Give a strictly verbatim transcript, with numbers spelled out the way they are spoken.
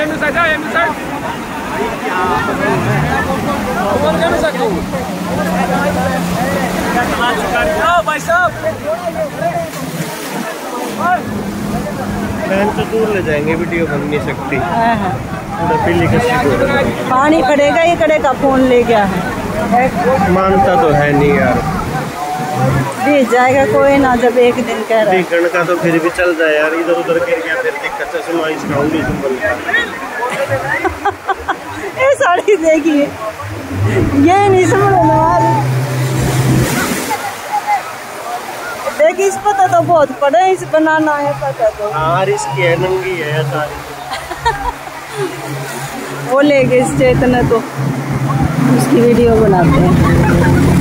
भाई साहब तो दूर ले जाएंगे, वीडियो बन नहीं सकती। पानी करेगा ये करेगा, फोन ले गया है। मानता तो है नहीं यार, बीत जाएगा कोई ना, जब एक दिन कह रहा है का तो फिर भी चल जाए यार, इधर उधर गिर गया फिर दिक्कत। चश्मा इसका उंगली संभल ये साड़ी देखिए, ये नहीं समझ देखिए, इस पता तो बहुत पड़े, इस बनाना है पता तो। हाँ इसकी है, नंगी है सारी। वो ले गए इस चेतन तो, उसकी वीडियो बनाते हैं।